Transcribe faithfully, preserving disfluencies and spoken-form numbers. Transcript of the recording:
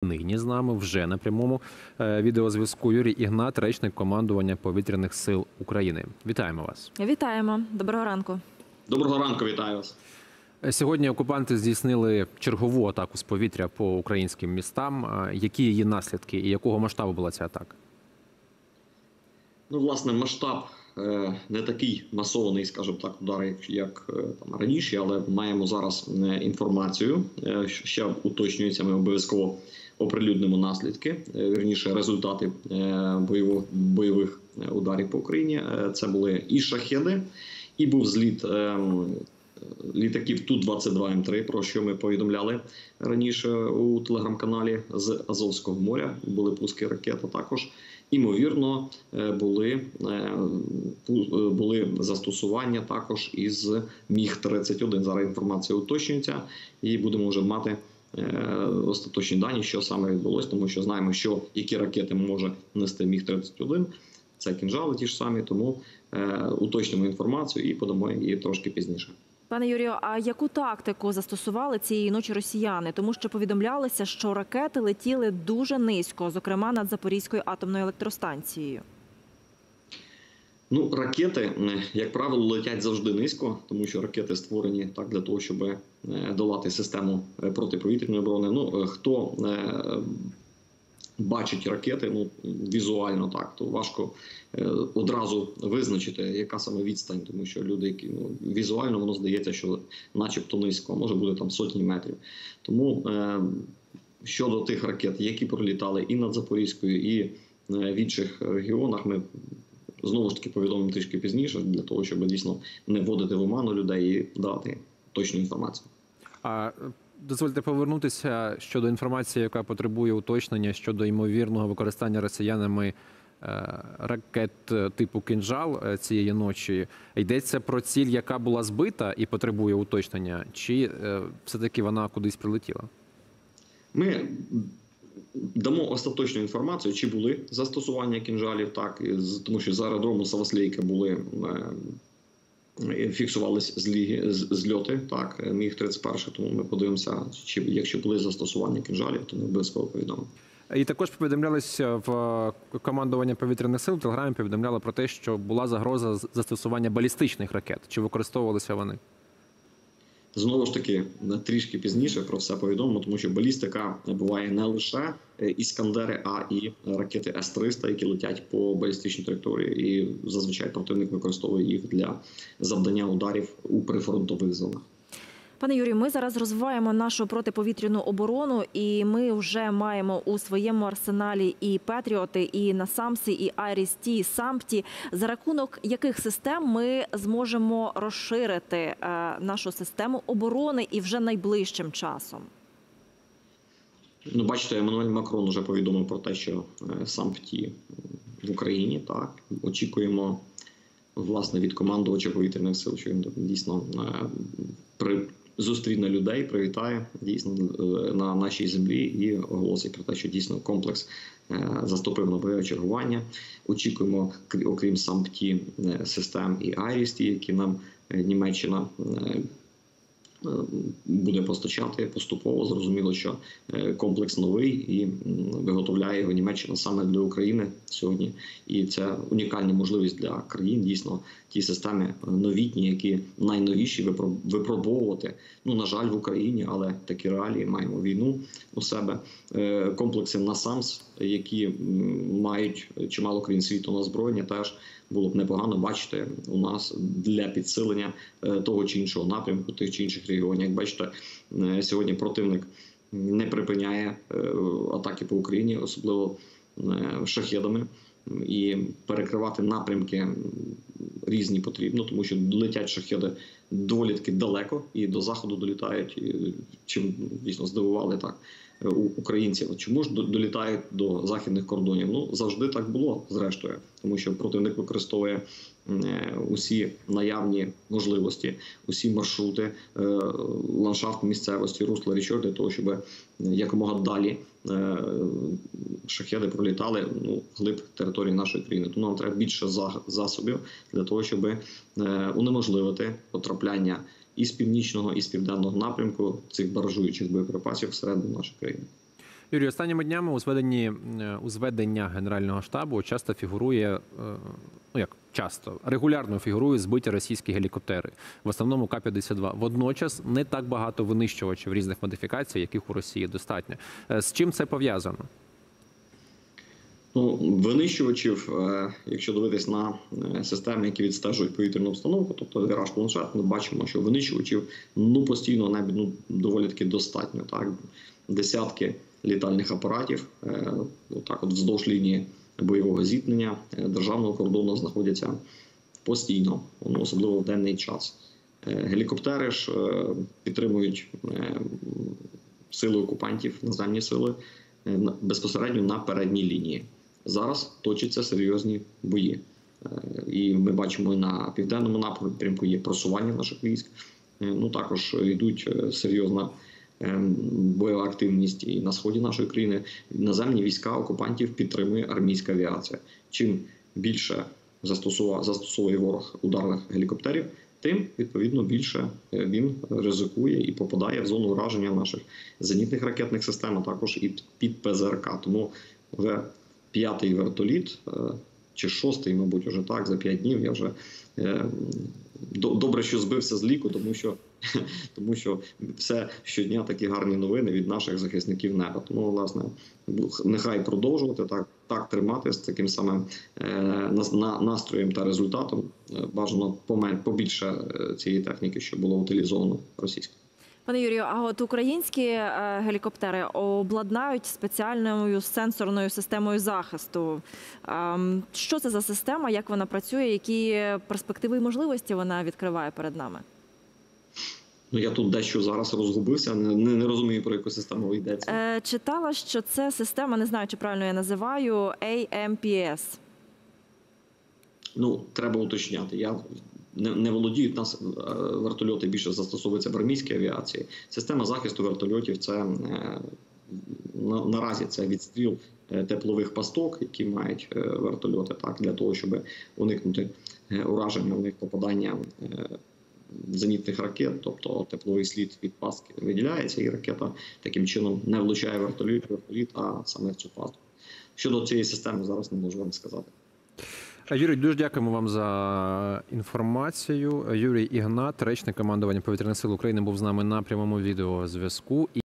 нині з нами вже на прямому відеозв'язку Юрій Ігнат, речник командування Повітряних сил України. Вітаємо вас. Вітаємо. Доброго ранку. Доброго ранку, вітаю вас. Сьогодні окупанти здійснили чергову атаку з повітря по українським містам. Які її наслідки і якого масштабу була ця атака? Ну, власне, масштаб не такий масований, скажімо так, удар, як там раніше, але маємо зараз інформацію, ще уточнюється, ми обов'язково оприлюднимо наслідки, вірніше результати бойових, бойових ударів по Україні. Це були і шахеди, і був зліт літаків Ту двадцять два М три, про що ми повідомляли раніше у телеграм-каналі, з Азовського моря. Були пуски ракет, а також, ймовірно, були, були застосування також із Міг тридцять один. Зараз інформація уточнюється і будемо вже мати остаточні дані, що саме відбулося, тому що знаємо, що які ракети може нести Міг тридцять один. Це кінжали ті ж самі, тому уточнимо інформацію і подамо її трошки пізніше. Пане Юрію, а яку тактику застосували цієї ночі росіяни? Тому що повідомлялося, що ракети летіли дуже низько, зокрема над Запорізькою атомною електростанцією. Ну, ракети, як правило, летять завжди низько, тому що ракети створені так для того, щоб долати систему протиповітряної оборони. Ну, хто бачить ракети, ну, візуально так, то важко е, одразу визначити, яка саме відстань, тому що люди, які, ну, візуально воно здається, що начебто низько, може бути там сотні метрів. Тому е, щодо тих ракет, які пролітали і над Запорізькою, і е, в інших регіонах, ми знову ж таки повідомимо трішки пізніше, для того, щоб дійсно не вводити в оману людей і дати точну інформацію. А дозвольте повернутися щодо інформації, яка потребує уточнення щодо ймовірного використання росіянами ракет типу «Кинжал» цієї ночі. Йдеться про ціль, яка була збита і потребує уточнення, чи все-таки вона кудись прилетіла? Ми дамо остаточну інформацію, чи були застосування кінжалів, так, тому що з аеродрому Савослейка були фіксувались зльоти, так, Міг тридцять один, тому ми подивимося, чи якщо були застосування кінжалів, то ми обов'язково повідомимо. І також повідомлялися в командуванні повітряних сил, в Телеграмі повідомляли про те, що була загроза застосування балістичних ракет. Чи використовувалися вони? Знову ж таки, трішки пізніше про все повідомимо, тому що балістика буває не лише «Іскандери», а і ракети С триста, які летять по балістичній траєкторії, і зазвичай противник використовує їх для завдання ударів у прифронтових зонах. Пане Юрію, ми зараз розвиваємо нашу протиповітряну оборону, і ми вже маємо у своєму арсеналі і «Петріоти», і «Насамси», і «Айріс-Ті», і «Сампті». За рахунок яких систем ми зможемо розширити нашу систему оборони і вже найближчим часом? Ну, бачите, Еммануель Макрон вже повідомив про те, що «Сампті» в Україні, так, очікуємо, власне, від командувача повітряних сил, що він дійсно при зустріне людей, привітає дійсно на нашій землі і оголосить про те, що дійсно комплекс заступив на бойове чергування. Очікуємо, окрім «Сампті», систем і «Айріс-Ті», які нам Німеччина буде постачати поступово. Зрозуміло, що комплекс новий і виготовляє його Німеччина саме для України сьогодні. І це унікальна можливість для країн, дійсно, ті системи новітні, які найновіші, випробовувати. Ну, на жаль, в Україні, але такі реалії, маємо війну у себе. Комплекси «Насамс», які мають чимало країн світу на озброєння, теж було б непогано бачити у нас для підсилення того чи іншого напрямку, тих чи інших регіонів. Як бачите, сьогодні противник не припиняє атаки по Україні, особливо шахедами, і перекривати напрямки різні потрібно, тому що летять шахеди доволі таки далеко і до заходу долітають, чим дійсно здивували так українців. Чому ж долітають до західних кордонів? Ну, завжди так було, зрештою, тому що противник використовує усі наявні можливості, усі маршрути, ландшафт місцевості, русла річок для того, щоб якомога далі шахеди пролітали, ну, вглиб території нашої країни. Тому нам треба більше засобів для того, щоб унеможливити потрапляння і з північного, і з південного напрямку цих баражуючих боєприпасів всередину нашої країни. Юрій, останніми днями у зведенні е, у зведення Генерального штабу часто фігурує, е, ну як часто, регулярно фігурують збиті російські гелікоптери, в основному Ка п'ятдесят два. Водночас не так багато винищувачів різних модифікацій, яких у Росії достатньо. Е, З чим це пов'язано? Ну, винищувачів, е, якщо дивитись на е, системи, які відстежують повітряну обстановку, тобто віраж планшет, ми бачимо, що винищувачів ну постійно навіть ну доволі таки достатньо. Так, десятки літальних апаратів, е, отак, от вздовж лінії бойового зіткнення е, державного кордону знаходяться постійно, ну, особливо в денний час. Е, гелікоптери ж е, підтримують е, сили окупантів, наземні сили е, безпосередньо на передній лінії. Зараз точаться серйозні бої. І ми бачимо, на південному напрямку є просування наших військ. Ну, також йдуть серйозна бойова активність і на сході нашої країни. Наземні війська окупантів підтримує армійська авіація. Чим більше застосовує, застосовує ворог ударних гелікоптерів, тим, відповідно, більше він ризикує і попадає в зону ураження наших зенітних ракетних систем, а також і під Пе Зе Ер Ка. Тому вже п'ятий вертоліт, чи шостий, мабуть, вже так, за п'ять днів, я вже добре, що збився з ліку, тому що, тому що все щодня такі гарні новини від наших захисників неба. Тому, власне, нехай продовжувати так, так тримати з таким самим настроєм та результатом. Бажано побільше цієї техніки, що було утилізовано російською. Пане Юрію, а от українські гелікоптери обладнають спеціальною сенсорною системою захисту. Що це за система, як вона працює, які перспективи і можливості вона відкриває перед нами? Ну, я тут дещо зараз розгубився, не, не розумію, про яку систему йдеться. Е, читала, що це система, не знаю, чи правильно я називаю, Ей Ем Пі Ес. Ну, треба уточняти. Я не, не володію, нас вертольоти більше застосовуються в армійській авіації. Система захисту вертольотів – це на, наразі це відстріл теплових пасток, які мають вертольоти, так, для того, щоб уникнути ураження, у них попадання зенітних ракет, тобто тепловий слід від пастки виділяється, і ракета таким чином не влучає вертоліт, вертоліт, а саме в цю пастку. Щодо цієї системи зараз не можу вам сказати. Юрій, дуже дякуємо вам за інформацію. Юрій Ігнат, речник командування Повітряних сил України, був з нами на прямому відеозв'язку.